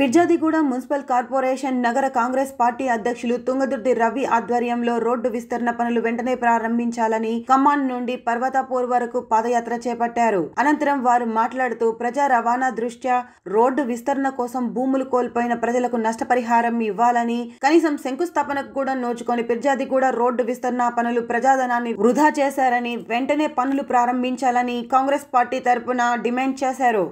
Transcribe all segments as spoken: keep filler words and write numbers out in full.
Peerzadiguda municipal corporation నగర Congress party అధ్యక్షులు తుంగదుర్తి రవి ఆధ్వర్యంలో రోడ్డు విస్తరణ పనులు వెంటనే ప్రారంభించాలని ఖమ్మం నుండి పర్వతాపూర్ వరకు పాదయాత్ర చేపట్టారు. అనంతరం వారు మాట్లాడుతూ ప్రజా రవాణా దృష్ట్యా రోడ్డు విస్తరణ కోసం భూములు కోల్పోయిన ప్రజలకు నష్టపరిహారం ఇవ్వాలని, కనీసం శంకుస్థాపనకు కూడా నోచుకొని ఫిర్జాదిగూడ రోడ్డు విస్తరణ పనులు ప్రజాధనాన్ని వృధా చేశారని వెంటనే పనులు ప్రారంభించాలని కాంగ్రెస్ పార్టీ తరపున డిమాండ్ చేశారు.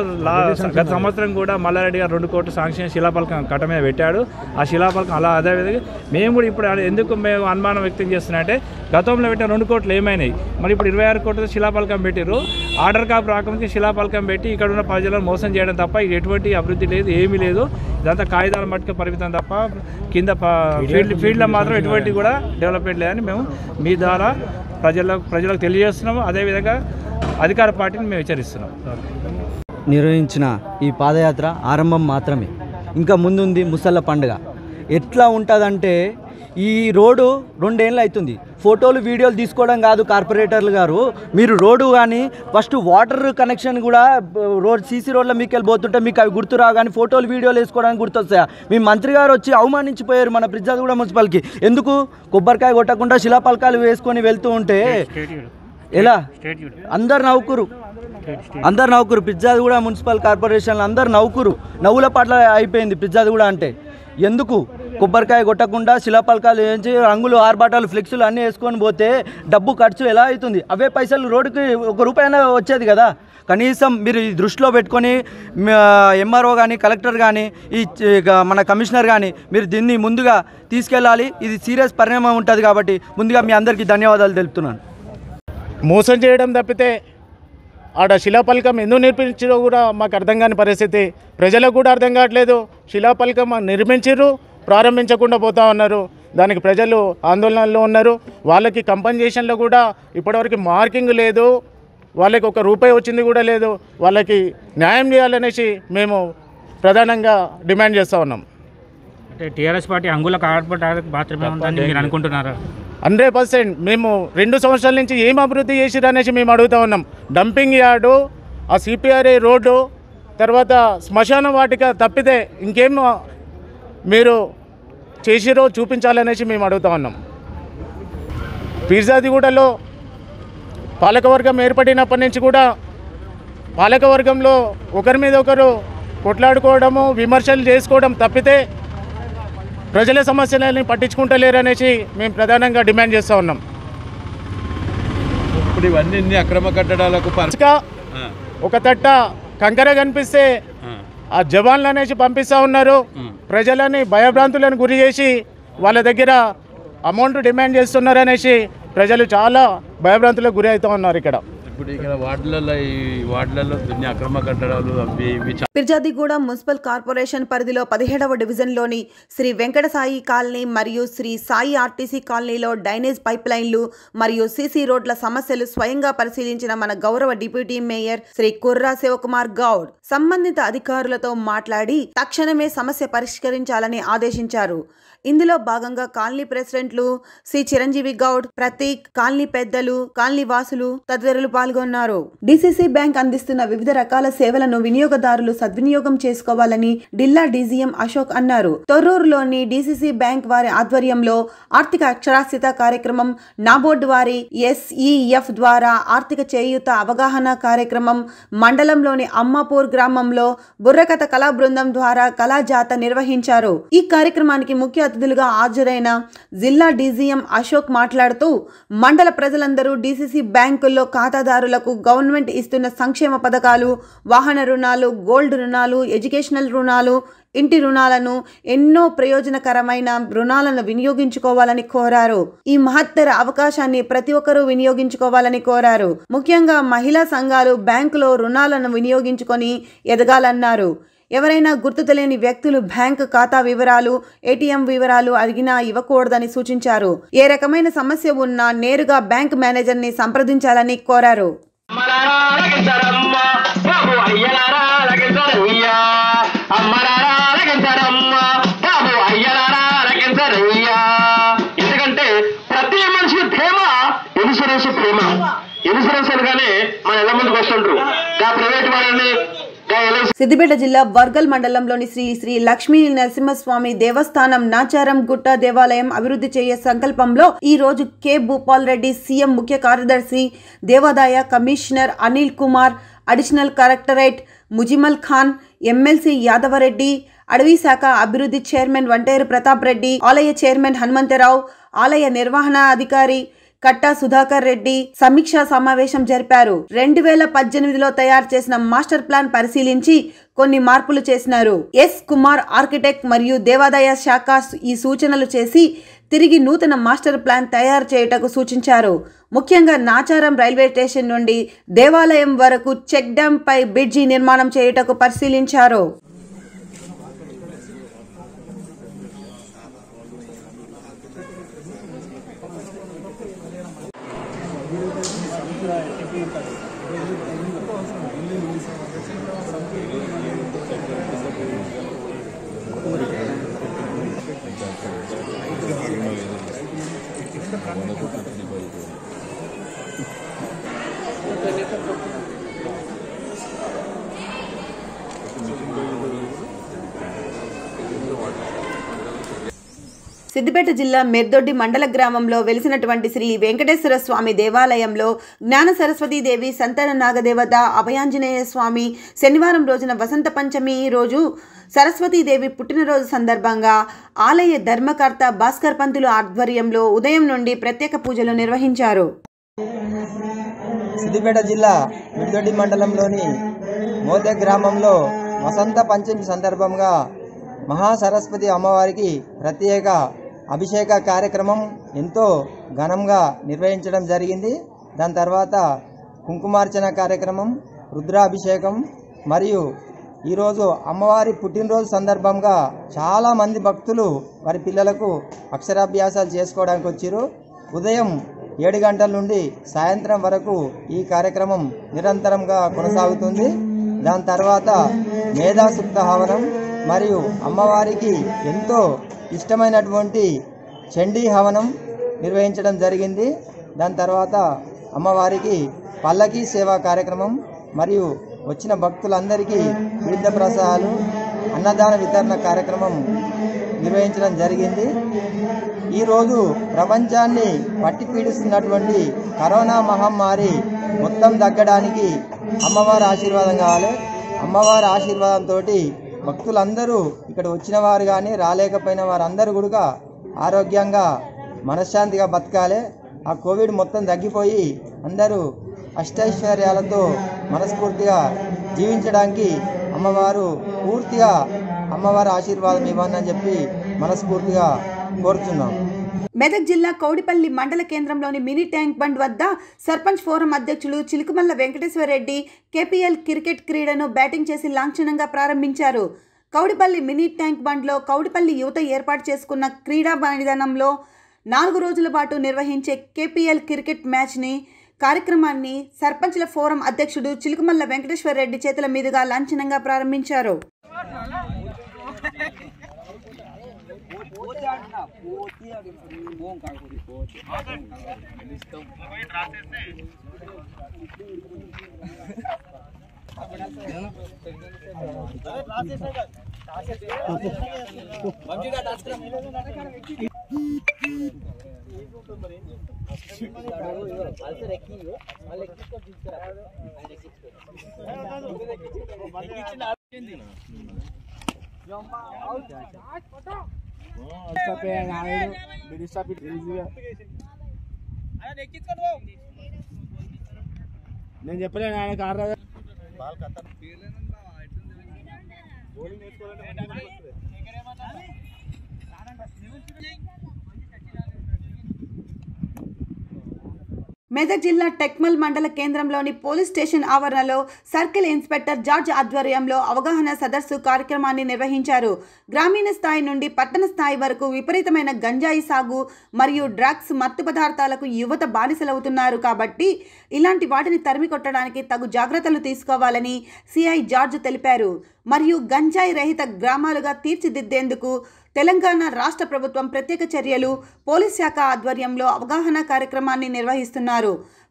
గత సంవత్సరం కూడా మల్లారెడ్డి గారు రెండు కోట్ల శాంక్షన్ శిలాఫలకం కట్ట మీద పెట్టాడు. ఆ శిలాఫలకం అలా అదేవిధంగా మేము కూడా ఇప్పుడు ఎందుకు మేము అనుమానం వ్యక్తం చేస్తున్నామంటే గతంలో పెట్టిన రెండు కోట్లు ఏమైనాయి, మరి ఇప్పుడు ఇరవై ఆరు కోట్ల శిలాఫలకం పెట్టారు. ఆర్డర్ కాపు రాకముందుకి శిలాఫలకం పెట్టి ఇక్కడ ఉన్న ప్రజలను మోసం చేయడం తప్ప ఎటువంటి అభివృద్ధి లేదు, ఏమీ లేదు. ఇదంతా కాగితాల మట్టుకు పరిమితం తప్ప కింద ఫీల్డ్ ఫీల్డ్లో మాత్రం ఎటువంటి కూడా డెవలప్మెంట్ లేదని మేము మీ ద్వారా ప్రజలకు ప్రజలకు తెలియజేస్తున్నాము. అదేవిధంగా అధికార పార్టీని మేము హెచ్చరిస్తున్నాం. నిర్వహించిన ఈ పాదయాత్ర ఆరంభం మాత్రమే, ఇంకా ముందుంది ముసళ్ళ పండుగ. ఎట్లా ఉంటుందంటే ఈ రోడ్డు రెండేళ్ళు అవుతుంది. ఫోటోలు వీడియోలు తీసుకోవడం కాదు కార్పొరేటర్లు గారు, మీరు రోడ్డు కానీ ఫస్ట్ వాటర్ కనెక్షన్ కూడా రోడ్ సీసీ రోడ్లో మీకు వెళ్ళి పోతుంటే మీకు అవి గుర్తురావు, కానీ ఫోటోలు వీడియోలు వేసుకోవడానికి గుర్తొస్తాయా? మీ మంత్రి గారు వచ్చి అవమానించిపోయారు మన ఫిర్జాదిగూడ మున్సిపాలిటీకి. ఎందుకు కొబ్బరికాయ కొట్టకుండా శిలాపలకాలు వేసుకొని వెళ్తూ ఉంటే ఎలా అందరు నవ్వుకురు అందరు నవ్వుకురు ఫిర్జాదిగూడ మున్సిపల్ కార్పొరేషన్లో అందరు నవ్వుకురు నవ్వుల పాటల అయిపోయింది ఫిర్జాదిగూడ అంటే. ఎందుకు కొబ్బరికాయ కొట్టకుండా శిలాపలకాలు వేయించి రంగులు ఆర్బాటాలు ఫ్లెక్సులు అన్నీ వేసుకొని పోతే డబ్బు ఖర్చు ఎలా అవుతుంది? అవే పైసలు రోడ్డుకి ఒక రూపాయి అయినా వచ్చేది కదా. కనీసం మీరు ఈ దృష్టిలో పెట్టుకొని ఎంఆర్ఓ కానీ కలెక్టర్ కానీ ఈ మన కమిషనర్ కానీ మీరు దీన్ని ముందుగా తీసుకెళ్ళాలి. ఇది సీరియస్ పరిణామం ఉంటుంది కాబట్టి ముందుగా మీ అందరికీ ధన్యవాదాలు తెలుపుతున్నాను. మోసం చేయడం తప్పితే ఆడ శిలాపలకం ఎందుకు నిర్మించారో కూడా మాకు అర్థం కాని పరిస్థితి, ప్రజలకు కూడా అర్థం కావట్లేదు. శిలాపలకం నిర్మించారు, ప్రారంభించకుండా పోతా ఉన్నారు. దానికి ప్రజలు ఆందోళనలో ఉన్నారు. వాళ్ళకి కంపెన్సేషన్లో కూడా ఇప్పటివరకు మార్కింగ్ లేదు, వాళ్ళకి ఒక రూపాయి వచ్చింది కూడా లేదు. వాళ్ళకి న్యాయం చేయాలనేసి మేము ప్రధానంగా డిమాండ్ చేస్తూ ఉన్నాం. అంటే టీఆర్ఎస్ పార్టీ అంగుళ కార్పొరేట్ మాత్రమే ఉందని మీరు అనుకుంటున్నారా? హండ్రెడ్ పర్సెంట్ మేము రెండు సంవత్సరాల నుంచి ఏం అభివృద్ధి చేసిరు అనేసి మేము అడుగుతూ ఉన్నాం. డంపింగ్ యార్డు, ఆ సిపిఆర్ఐ రోడ్డు, తర్వాత శ్మశాన వాటిక తప్పితే ఇంకేం మీరు చేసిరో చూపించాలనేసి మేము అడుగుతూ ఉన్నాం. ఫిర్జాదిగూడలో పాలకవర్గం ఏర్పడినప్పటి నుంచి కూడా పాలకవర్గంలో ఒకరి మీద ఒకరు కొట్లాడుకోవడము, విమర్శలు చేసుకోవడం తప్పితే ప్రజల సమస్యలని పట్టించుకుంటలేరనేసి మేము ప్రధానంగా డిమాండ్ చేస్తూ ఉన్నాం. ఇప్పుడు ఇవన్నీ అక్రమ కట్టడాలకు ఒక తట్ట కంకర కనిపిస్తే ఆ జవాన్లు అనేసి పంపిస్తూ ఉన్నారు. ప్రజలని భయభ్రాంతులను గురి చేసి వాళ్ళ దగ్గర అమౌంట్ డిమాండ్ చేస్తున్నారు అనేసి ప్రజలు చాలా భయభ్రాంతులకు గురి అవుతూ ఉన్నారు. ఇక్కడ ఇప్పుడు ఇక్కడ వార్డులలో ఈ వార్డులలో దున్ని అక్రమ కట్టడాలు అవి ఇవి. ఫిర్జాదిగూడ మున్సిపల్ కార్పొరేషన్ పరిధిలో పదిహేడవ డివిజన్లోని శ్రీ వెంకట సాయి కాలనీ మరియు శ్రీ సాయి ఆర్టీసీ కాలనీలో డ్రైనేజ్ పైప్ లైన్లు మరియు సీసీ రోడ్ల సమస్యలు స్వయంగా పరిశీలించిన మన గౌరవ డిప్యూటీ మేయర్ శ్రీ కుర్రా శివకుమార్ గౌడ్ సంబంధిత అధికారులతో మాట్లాడి తక్షణమే సమస్య పరిష్కరించాలని ఆదేశించారు. ఇందులో భాగంగా కాలనీ ప్రెసిడెంట్లు శ్రీ చిరంజీవి గౌడ్, ప్రతీక్, కాలనీ పెద్దలు, కాలనీ వాసులు తదితరులు పాల్గొన్నారు. డిసిసి బ్యాంక్ అందిస్తున్న వివిధ రకాల సేవలను వినియోగదారులు సద్వినియోగం చేసుకోవాలని జిల్లా డీజీఎం అశోక్ అన్నారు. తొర్రూరులోని డిసిసి బ్యాంక్ వారి ఆధ్వర్యంలో ఆర్థిక అక్షరాస్యత కార్యక్రమం, నాబోర్డు వారి ఎస్ఈఎఫ్ ద్వారా ఆర్థిక చేయూత అవగాహన కార్యక్రమం, మండలంలోని అమ్మాపూర్ గ్రామంలో బుర్రకథ కళా బృందం ద్వారా కళాజాత నిర్వహించారు. ఈ కార్యక్రమానికి ముఖ్య అతిథులుగా హాజరైన జిల్లా డీజీఎం అశోక్ మాట్లాడుతూ మండల ప్రజలందరూ డిసిసి బ్యాంకుల్లో ఖాతాదారులకు గవర్నమెంట్ ఇస్తున్న సంక్షేమ పథకాలు, వాహన రుణాలు, గోల్డ్ రుణాలు, ఎడ్యుకేషనల్ రుణాలు, ఇంటి రుణాలను, ఎన్నో ప్రయోజనకరమైన రుణాలను వినియోగించుకోవాలని కోరారు. ఈ మహత్తర అవకాశాన్ని ప్రతి ఒక్కరూ వినియోగించుకోవాలని కోరారు. ముఖ్యంగా మహిళా సంఘాలు బ్యాంకులో రుణాలను వినియోగించుకొని ఎదగాలన్నారు. ఎవరైనా గుర్తు తెలియని వ్యక్తులు బ్యాంకు ఖాతా వివరాలు, ఏటీఎం వివరాలు అడిగినా ఇవ్వకూడదని సూచించారు. ఏ రకమైన సమస్య ఉన్నా నేరుగా బ్యాంక్ మేనేజర్ ని సంప్రదించాలని కోరారు. ఎందుకంటే ప్రతి మనిషి ప్రేమ ఇన్సూరెన్స్ ప్రేమ ఇన్సూరెన్స్ అనగానే మన ఎలా ముందుకు వస్తుంటారు. ప్రైవేట్ వాళ్ళని సిద్దిపేట జిల్లా వర్గల్ మండలంలోని శ్రీ శ్రీ లక్ష్మీ నరసింహస్వామి దేవస్థానం నాచారం గుట్ట దేవాలయం అభివృద్ధి చేయ సంకల్పంలో ఈ రోజు కె భూపాల్ రెడ్డి, సీఎం ముఖ్య కార్యదర్శి, దేవాదాయ commissioner Anil Kumar, additional collectorate Muzammil Khan, MLC Yadavareddy, అడవి శాఖ అభివృద్ధి చైర్మన్ వంటేరు ప్రతాప్ రెడ్డి, ఆలయ చైర్మన్ హనుమంతరావు, ఆలయ నిర్వహణ అధికారి కట్టా సుధాకర్ రెడ్డి సమీక్షా సమావేశం జరిపారు. రెండు వేల పద్దెనిమిదిలో తయారు చేసిన మాస్టర్ ప్లాన్ పరిశీలించి కొన్ని మార్పులు చేసినారు. ఎస్ కుమార్ ఆర్కిటెక్ట్ మరియు దేవాదాయ శాఖ ఈ సూచనలు చేసి తిరిగి నూతన మాస్టర్ ప్లాన్ తయారు చేయుటకు సూచించారు. ముఖ్యంగా నాచారం రైల్వే స్టేషన్ నుండి దేవాలయం వరకు చెక్ డ్యాం పై బ్రిడ్జి నిర్మాణం చేయుటకు పరిశీలించారు. సిద్దిపేట జిల్లా మెర్దొడ్డి మండల గ్రామంలో వెలిసినటువంటి శ్రీ వెంకటేశ్వర స్వామి దేవాలయంలో జ్ఞాన సరస్వతీదేవి, సంతాన నాగదేవత, అభయాంజనేయ స్వామి శనివారం రోజున వసంత పంచమి రోజు సరస్వతీదేవి పుట్టినరోజు సందర్భంగా ఆలయ ధర్మకర్త భాస్కర్ పంతులు ఆధ్వర్యంలో ఉదయం నుండి ప్రత్యేక పూజలు నిర్వహించారు. సిద్దిపేట జిల్లా మెర్దొడ్డి మండలంలోని మోదె గ్రామంలో వసంత పంచమి సందర్భంగా మహాసరస్వతి అమ్మవారికి ప్రత్యేక అభిషేక కార్యక్రమం ఎంతో ఘనంగా నిర్వహించడం జరిగింది. దాని తర్వాత కుంకుమార్చన కార్యక్రమం, రుద్రాభిషేకం మరియు ఈరోజు అమ్మవారి పుట్టినరోజు సందర్భంగా చాలామంది భక్తులు వారి పిల్లలకు అక్షరాభ్యాసాలు చేసుకోవడానికి వచ్చారు. ఉదయం ఏడు గంటల నుండి సాయంత్రం వరకు ఈ కార్యక్రమం నిరంతరంగా కొనసాగుతుంది. దాని తర్వాత మేధాసూక్త హవనం మరియు అమ్మవారికి ఎంతో ఇష్టమైనటువంటి చండీ హవనం నిర్వహించడం జరిగింది. దాని తర్వాత అమ్మవారికి పల్లకీ సేవా కార్యక్రమం మరియు వచ్చిన భక్తులందరికీ తీర్థ ప్రసాదాలు, అన్నదాన వితరణ కార్యక్రమం నిర్వహించడం జరిగింది. ఈరోజు ప్రపంచాన్ని పట్టి పీడిస్తున్నటువంటి కరోనా మహమ్మారి మొత్తం తగ్గడానికి అమ్మవారి ఆశీర్వాదం కావాలి. అమ్మవారి ఆశీర్వాదంతో భక్తులందరూ ఇక్కడ వచ్చిన వారు కానీ రాలేకపోయిన వారందరూ కూడా ఆరోగ్యంగా మనశ్శాంతిగా బతకాలి. ఆ కోవిడ్ మొత్తం తగ్గిపోయి అందరూ అష్టైశ్వర్యాలతో మనస్ఫూర్తిగా జీవించడానికి అమ్మవారు పూర్తిగా అమ్మవారి ఆశీర్వాదం ఇవ్వనని చెప్పి మనస్ఫూర్తిగా కోరుతున్నాం. మెదక్ జిల్లా కౌడిపల్లి మండల కేంద్రంలోని మినీ ట్యాంక్ బండ్ వద్ద సర్పంచ్ ఫోరం అధ్యక్షులు చిలుకుమల్ల వెంకటేశ్వర రెడ్డి కేపీఎల్ క్రికెట్ క్రీడను బ్యాటింగ్ చేసి లాంఛనంగా ప్రారంభించారు. కౌడిపల్లి మినీ ట్యాంక్ బండ్లో కౌడిపల్లి యువత ఏర్పాటు చేసుకున్న క్రీడా మైదానంలో నాలుగు రోజుల పాటు నిర్వహించే కేపీఎల్ క్రికెట్ మ్యాచ్ని కార్యక్రమాన్ని సర్పంచ్ల ఫోరం అధ్యక్షుడు చిలుకుమల్ల వెంకటేశ్వర రెడ్డి చేతుల మీదుగా లాంఛనంగా ప్రారంభించారు. నేను చెప్పలేను ఆయన కారు మెదక్ జిల్లా టెక్మల్ మండల కేంద్రంలోని పోలీస్ స్టేషన్ ఆవరణలో సర్కిల్ ఇన్స్పెక్టర్ జార్జ్ ఆధ్వర్యంలో అవగాహన సదస్సు కార్యక్రమాన్ని నిర్వహించారు. గ్రామీణ స్థాయి నుండి పట్టణ స్థాయి వరకు విపరీతమైన గంజాయి సాగు మరియు డ్రగ్స్, మత్తు పదార్థాలకు యువత బానిసలవుతున్నారు కాబట్టి ఇలాంటి వాటిని తరిమి కొట్టడానికి తగు జాగ్రత్తలు తీసుకోవాలని సిఐ జార్జ్ తెలిపారు. మరియు గంజాయి రహిత గ్రామాలుగా తీర్చిదిద్దేందుకు తెలంగాణ రాష్ట్ర ప్రభుత్వం ప్రత్యేక చర్యలు పోలీస్ శాఖ ఆధ్వర్యంలో అవగాహన కార్యక్రమాన్ని నిర్వహిస్తున్నారు.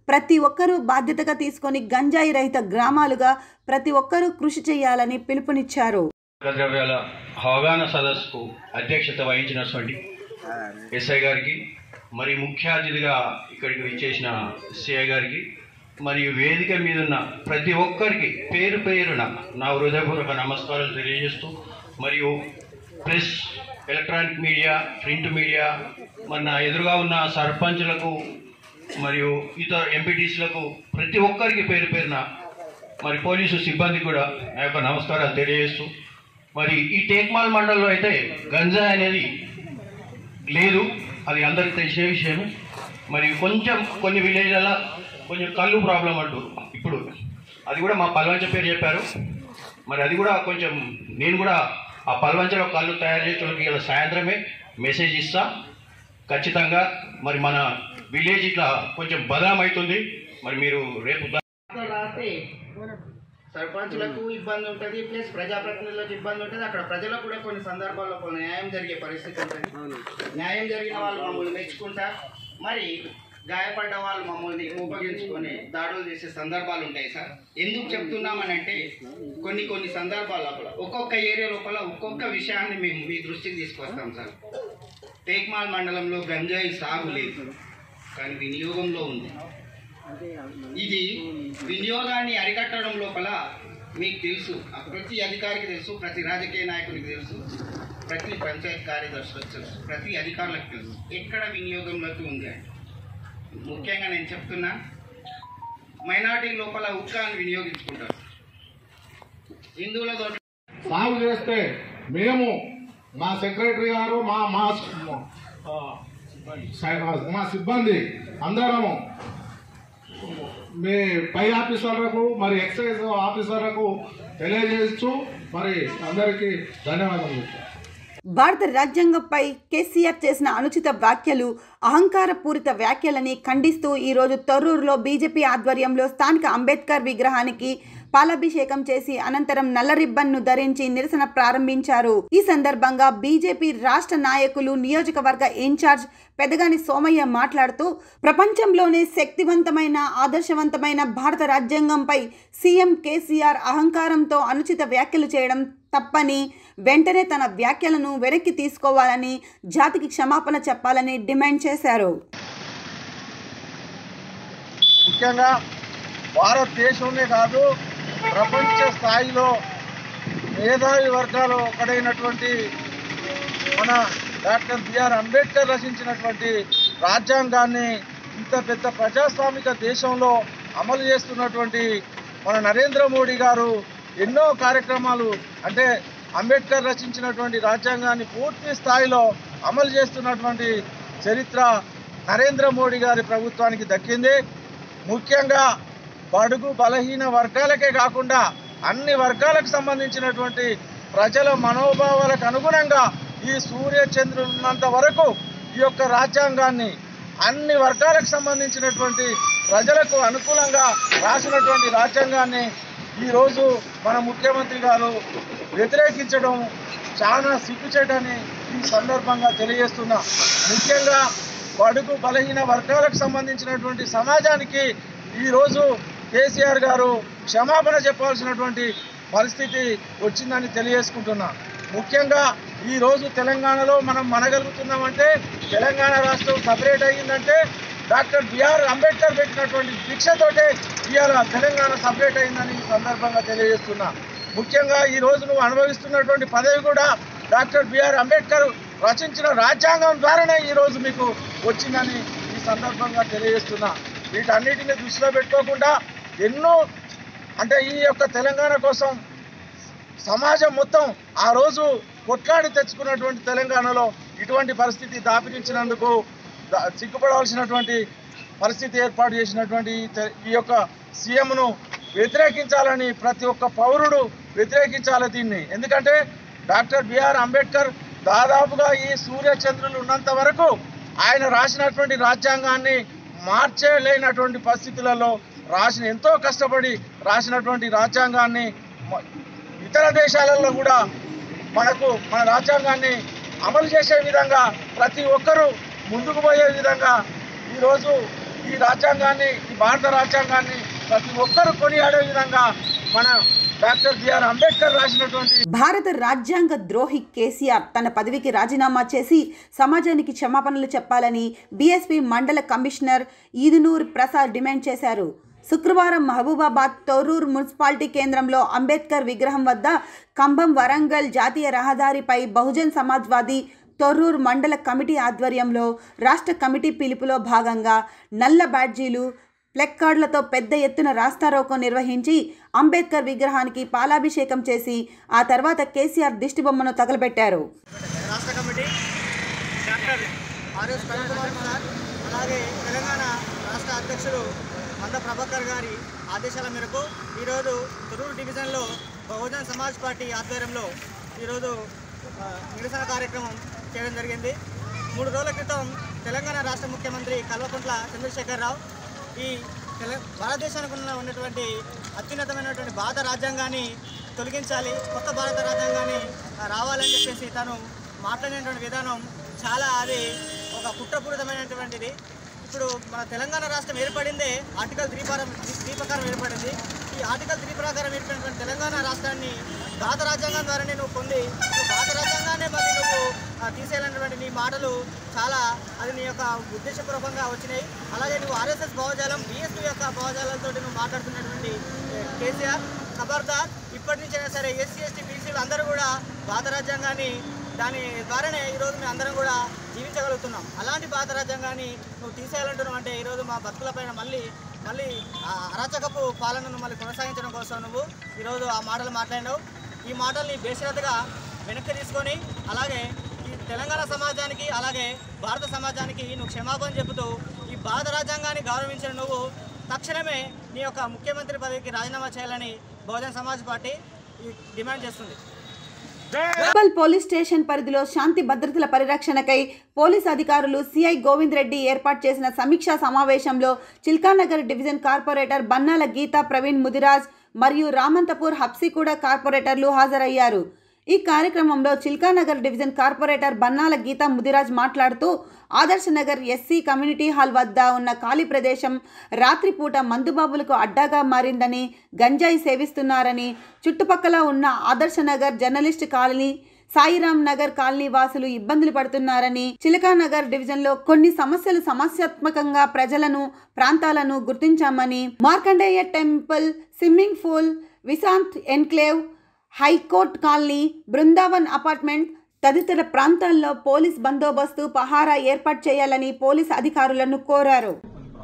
ప్రతి ఒక్కరూ బాధ్యతగా తీసుకొని గంజాయి రహిత గ్రామాలుగా ప్రతి ఒక్కరూ కృషి చేయాలని పిలుపునిచ్చారు. ద్రవ్యాల అవగాహన సదస్సుకు అధ్యక్షత వహించినటువంటి ఎస్ఐ గారికి, మరి ముఖ్య అతిథిగా ఇక్కడికి విచ్చేసిన సిఐ గారికి, మరియు వేదిక మీద ఉన్న ప్రతి ఒక్కరికి పేరు పేరున నా హృదయపూర్వక నమస్కారాలు తెలియజేస్తూ, మరియు press, electronic media, print media, మన ఎదురుగా ఉన్న సర్పంచులకు మరియు ఇతర ఎంపీటీసీలకు ప్రతి ఒక్కరికి పేరు పేరున, మరి పోలీసు సిబ్బంది కూడా నా యొక్క నమస్కారాలు తెలియజేస్తూ, మరి ఈ టేక్మాల్ మండలంలో అయితే గంజాయి అనేది లేదు, అది అందరికీ తెలిసే విషయం. మరి కొంచెం కొన్ని విలేజ్లలో కొంచెం కళ్ళు ప్రాబ్లం అంటూ ఇప్పుడు అది కూడా మా పల్వంచ పేరు చెప్పారు. మరి అది కూడా కొంచెం నేను కూడా ఆ పల్వంచలో కళ్ళు తయారు చేసేటోళ్ళకి ఇలా సాయంత్రమే మెసేజ్ ఇస్తా ఖచ్చితంగా. మరి మన విలేజ్ ఇట్లా కొంచెం బదనాం అవుతుంది. మరి మీరు రేపు రాస్తే సర్పంచులకు ఇబ్బంది ఉంటుంది, ప్లస్ ప్రజాప్రతినిధులకు ఇబ్బంది ఉంటుంది. అక్కడ ప్రజలకు కూడా కొన్ని సందర్భాల్లో కొన్ని న్యాయం జరిగే పరిస్థితి ఉంటుంది. న్యాయం జరిగిన వాళ్ళు మమ్మల్ని మెచ్చుకుంటా, మరి గాయపడ్డ వాళ్ళు మమ్మల్ని ఉపయోగించుకొని దాడులు చేసే సందర్భాలు ఉంటాయి సార్. ఎందుకు చెప్తున్నామని అంటే కొన్ని కొన్ని సందర్భాల లోపల ఒక్కొక్క ఏరియా లోపల ఒక్కొక్క విషయాన్ని మేము మీ దృష్టికి తీసుకొస్తాం సార్. టేక్మాల్ మండలంలో గంజాయి సాగు లేదు, కానీ వినియోగంలో ఉంది. ఇది వినియోగాన్ని అరికట్టడం లోపల మీకు తెలుసు, ప్రతి అధికారికి తెలుసు, ప్రతి రాజకీయ నాయకుడికి తెలుసు, ప్రతి పంచాయతీ కార్యదర్శులకు తెలుసు, ప్రతి అధికారులకు తెలుసు ఎక్కడ వినియోగంలోకి ఉంది అని. ముఖ్యంగా నేను చెప్తున్నా, మైనార్టీ లోపల ఉక్కాన్ని వినియోగించుకుంటారు, హిందువులతో సాగు చేస్తే మేము మా సెక్రటరీ గారు మా మా మా సిబ్బంది అందరము మీ పై ఆఫీసర్లకు మరి ఎక్సైజ్ ఆఫీసర్లకు తెలియజేస్తూ మరి అందరికీ ధన్యవాదాలు. భారత రాజ్యాంగంపై కేసీఆర్ చేసిన అనుచిత వ్యాఖ్యలు, అహంకారపూరిత వ్యాఖ్యలని ఖండిస్తూ ఈరోజు తొర్రూరులో బీజేపీ ఆధ్వర్యంలో స్థానిక అంబేద్కర్ విగ్రహానికి పాలాభిషేకం చేసి అనంతరం నల్ల రిబ్బన్ను ధరించి నిరసన ప్రారంభించారు. ఈ సందర్భంగా బీజేపీ రాష్ట్ర నాయకులు, నియోజకవర్గ ఇన్ఛార్జ్ పెదగాని సోమయ్య మాట్లాడుతూ, ప్రపంచంలోనే శక్తివంతమైన, ఆదర్శవంతమైన భారత రాజ్యాంగంపై సీఎం కేసీఆర్ అహంకారంతో అనుచిత వ్యాఖ్యలు చేయడం తప్పని, వెంటనే తన వ్యాఖ్యలను వెనక్కి తీసుకోవాలని, జాతికి క్షమాపణ చెప్పాలని డిమాండ్ చేశారు. ముఖ్యంగా భారతదేశంలో కాదు, ప్రపంచ స్థాయిలో మేధావి వర్గాలు ఒకటైనటువంటి మన డాక్టర్ బిఆర్ అంబేద్కర్ రచించినటువంటి రాజ్యాంగాన్ని ఇంత పెద్ద ప్రజాస్వామిక దేశంలో అమలు చేస్తున్నటువంటి మన నరేంద్ర మోడీ గారు ఎన్నో కార్యక్రమాలు, అంటే అంబేద్కర్ రచించినటువంటి రాజ్యాంగాన్ని పూర్తి స్థాయిలో అమలు చేస్తున్నటువంటి చరిత్ర నరేంద్ర మోడీ గారి ప్రభుత్వానికి దక్కింది. ముఖ్యంగా బడుగు బలహీన వర్గాలకే కాకుండా అన్ని వర్గాలకు సంబంధించినటువంటి ప్రజల మనోభావాలకు అనుగుణంగా ఈ సూర్య చంద్రులు ఉన్నంత వరకు ఈ యొక్క రాజ్యాంగాన్ని అన్ని వర్గాలకు సంబంధించినటువంటి ప్రజలకు అనుకూలంగా రాసినటువంటి రాజ్యాంగాన్ని ఈరోజు మన ముఖ్యమంత్రి గారు వ్యతిరేకించడం చాలా సిగ్గుచేటని ఈ సందర్భంగా తెలియజేస్తున్నా. ముఖ్యంగా బడుగు బలహీన వర్గాలకు సంబంధించినటువంటి సమాజానికి ఈరోజు కేసీఆర్ గారు క్షమాపణ చెప్పాల్సినటువంటి పరిస్థితి వచ్చిందని తెలియజేసుకుంటున్నా. ముఖ్యంగా ఈరోజు తెలంగాణలో మనం మనగలుగుతున్నామంటే, తెలంగాణ రాష్ట్రం సపరేట్ అయ్యిందంటే డాక్టర్ బిఆర్ అంబేద్కర్ పెట్టినటువంటి భిక్షతోటే ఇవాళ తెలంగాణ సపరేట్ అయిందని ఈ సందర్భంగా తెలియజేస్తున్నా. ముఖ్యంగా ఈరోజు నువ్వు అనుభవిస్తున్నటువంటి పదవి కూడా డాక్టర్ బిఆర్ అంబేద్కర్ రచించిన రాజ్యాంగం ద్వారానే ఈరోజు మీకు వచ్చిందని ఈ సందర్భంగా తెలియజేస్తున్నా. వీటన్నిటిని దృష్టిలో పెట్టుకోకుండా ఎన్నో, అంటే ఈ యొక్క తెలంగాణ కోసం సమాజం మొత్తం ఆ రోజు కొట్లాడి తెచ్చుకున్నటువంటి తెలంగాణలో ఇటువంటి పరిస్థితి దాపిరించినందుకు సిగ్గుపడవలసినటువంటి పరిస్థితి ఏర్పాటు చేసినటువంటి ఈ యొక్క సీఎంను వ్యతిరేకించాలని ప్రతి ఒక్క పౌరుడు వ్యతిరేకించాలి దీన్ని. ఎందుకంటే డాక్టర్ బిఆర్ అంబేద్కర్ దాదాపుగా ఈ సూర్య చంద్రులు ఉన్నంత వరకు ఆయన రాసినటువంటి రాజ్యాంగాన్ని మార్చేలేనటువంటి పరిస్థితులలో రాసిన, ఎంతో కష్టపడి రాసినటువంటి రాజ్యాంగాన్ని ఇతర దేశాలలో కూడా మనకు మన రాజ్యాంగాన్ని అమలు చేసే విధంగా ప్రతి ఒక్కరూ ముందుకు పోయే విధంగా ఈరోజు ఈ రాజ్యాంగాన్ని, ఈ భారత రాజ్యాంగాన్ని ప్రతి ఒక్కరు కొనియాడే విధంగా మన డాక్టర్ బిఆర్ అంబేద్కర్ రాసినటువంటి భారత రాజ్యాంగ ద్రోహి కేసీఆర్ తన పదవికి రాజీనామా చేసి సమాజానికి క్షమాపణలు చెప్పాలని బీఎస్పీ మండల కమిషనర్ ఈదునూర్ ప్రసాద్ డిమాండ్ చేశారు. శుక్రవారం మహబూబాబాద్ తొర్రూరు మున్సిపాలిటీ కేంద్రంలో అంబేద్కర్ విగ్రహం వద్ద కంభం వరంగల్ జాతీయ రహదారిపై బహుజన్ సమాజ్వాదీ తొర్రూరు మండల కమిటీ ఆధ్వర్యంలో రాష్ట్ర కమిటీ పిలుపులో భాగంగా నల్ల బ్యాడ్జీలు, ప్లెక్కార్డులతో పెద్ద ఎత్తున రాస్తారోకో నిర్వహించి అంబేద్కర్ విగ్రహానికి పాలాభిషేకం చేసి ఆ తర్వాత కేసీఆర్ దిష్టిబొమ్మను తగలబెట్టారు. రాష్ట్ర committee doctor RS Kumar sir, అలాగే తెలంగాణ రాష్ట్ర అధ్యక్షుడు మంద ప్రభాకర్ గారి ఆదేశాల మేరకు ఈరోజు తొర్రూరు డివిజన్లో బహుజన్ సమాజ్ పార్టీ ఆధ్వర్యంలో ఈరోజు నిరసన కార్యక్రమం చేయడం జరిగింది. మూడు రోజుల క్రితం తెలంగాణ రాష్ట్ర ముఖ్యమంత్రి కల్వకుంట్ల చంద్రశేఖరరావు ఈ తెల భారతదేశానికి ఉన్న ఉన్నటువంటి అత్యున్నతమైనటువంటి భారత రాజ్యాంగాన్ని తొలగించాలి, కొత్త భారత రాజ్యాంగాన్ని రావాలని చెప్పేసి తను మాట్లాడినటువంటి విధానం చాలా అది ఒక కుట్రపూరితమైనటువంటిది. ఇప్పుడు మన తెలంగాణ రాష్ట్రం ఏర్పడిందే ఆర్టికల్ త్రీ ప్రకారం త్రీ ప్రకారం ఏర్పడింది. ఈ ఆర్టికల్ త్రీ ప్రకారం ఏర్పడినటువంటి తెలంగాణ రాష్ట్రాన్ని భారత రాజ్యాంగం ద్వారానే నువ్వు పొంది నువ్వు భారత రాజ్యాంగాన్ని మళ్ళీ నువ్వు తీసేయాలన్నటువంటి నీ మాటలు చాలా అది నీ యొక్క ఉద్దేశపూర్వకంగా వచ్చినాయి. అలాగే నువ్వు ఆర్ఎస్ఎస్ భావజాలం, బీఎస్పీ యొక్క భావజాలంతో నువ్వు మాట్లాడుతున్నటువంటి కేసీఆర్ ఖబర్దార్, ఇప్పటి నుంచైనా సరే ఎస్సీ ఎస్టీ బీసీలు అందరూ కూడా భారత రాజ్యాంగాన్ని దాని ద్వారానే ఈరోజు మేము అందరం కూడా జీవించగలుగుతున్నాం. అలాంటి భారత రాజ్యాంగాన్ని నువ్వు తీసేయాలంటున్నావు అంటే ఈరోజు మా బతుకులపైన మళ్ళీ మళ్ళీ అరాచకపు పాలనను మళ్ళీ కొనసాగించడం కోసం నువ్వు ఈరోజు ఆ మాటలు మాట్లాడినావు. ఈ మాటల్ని బేషరతుగా వెనక్కి తీసుకొని అలాగే ఈ తెలంగాణ సమాజానికి అలాగే భారత సమాజానికి నువ్వు క్షమాపణ చెబుతూ ఈ భారత రాజ్యాంగాన్ని గౌరవించిన నువ్వు తక్షణమే నీ యొక్క ముఖ్యమంత్రి పదవికి రాజీనామా చేయాలని బహుజన్ సమాజ్ పార్టీ డిమాండ్ చేస్తుంది. ఉప్పల్ పోలీస్ స్టేషన్ పరిధిలో శాంతి భద్రతల పరిరక్షణకై పోలీస్ అధికారులు సిఐ గోవింద్ రెడ్డి ఏర్పాటు చేసిన సమీక్షా సమావేశంలో చిల్కానగర్ డివిజన్ కార్పొరేటర్ బన్నాల గీతా ప్రవీణ్ ముదిరాజ్ మరియు రామంతపూర్ హబ్సిగూడ కార్పొరేటర్లు హాజరయ్యారు. ఈ కార్యక్రమంలో చిల్కానగర్ డివిజన్ కార్పొరేటర్ బన్నాల గీతా ముదిరాజ్ మాట్లాడుతూ Adarsh Nagar SC community hall వద్ద ఉన్న ఖాళీ ప్రదేశం రాత్రిపూట మందుబాబులకు అడ్డాగా మారిందని, గంజాయి సేవిస్తున్నారని, చుట్టుపక్కల ఉన్న Adarsh Nagar journalist colony, Sairam Nagar colony వాసులు ఇబ్బందులు పడుతున్నారని, చిలకానగర్ డివిజన్లో కొన్ని సమస్యలు సమస్యాత్మకంగా ప్రజలను ప్రాంతాలను గుర్తించామని, Markandeya temple, swimming pool, Vishant enclave, high court colony, Brindavan apartment తదితర ప్రాంతాల్లో పోలీస్ బందోబస్తు పహారా ఏర్పాటు చేయాలని పోలీస్ అధికారులను కోరారు.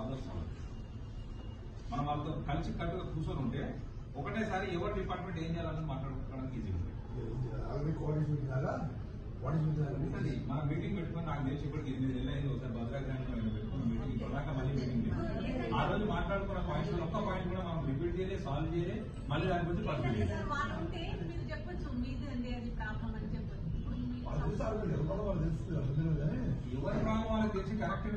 మనం వాళ్ళతో కలిసి కట్టుగా కూర్చొని ఉంటే ఒకటేసారి ఎవరి డిపార్ట్మెంట్ ఏం చేయాలని మాట్లాడుకోవడానికి ఈజీ ఉంటుంది. మనం మీటింగ్ పెట్టుకుని నాకు తెలిసి ఇప్పటికి ఎనిమిది నెలలు అయింది. ఒకసారి భద్రాగ్రామంలో పెట్టుకుని మీటింగ్ ఇప్పటిదాకా మళ్ళీ మీటింగ్ లేదు. ఆ రోజు మాట్లాడుకున్న పాయింట్స్ ఒక్క పాయింట్ కూడా మనం రిపీట్ చేయలేదు, సాల్వ్ చేయలేదు, మళ్ళీ దాని గురించి పర్సెంట్ చేయలేదు. ఎవరి ప్రాబ్లం వాళ్ళకి తెలిసి కరెక్ట్